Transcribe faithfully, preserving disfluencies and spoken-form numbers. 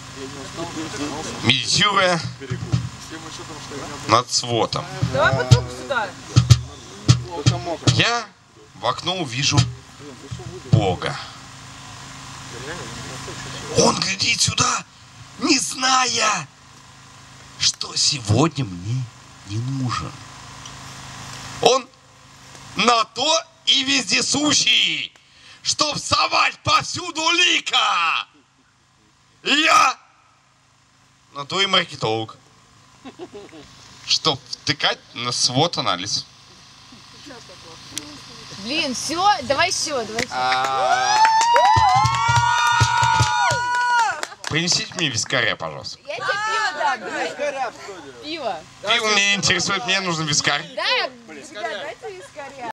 медитируя над сводом, Давай бутылку сюда. я в окно увижу Бога. Он глядит сюда, не зная, что сегодня мне не нужен. Он на то и вездесущий, чтоб совать повсюду лика. И я на то и маркетолог, чтоб втыкать на свод анализ. Блин, все, давай еще, давай еще. Принесите мне вискаря, пожалуйста. Я тебе пиво дам. Пиво. Пиво меня интересует, мне нужен вискарь. Да, всегда дать.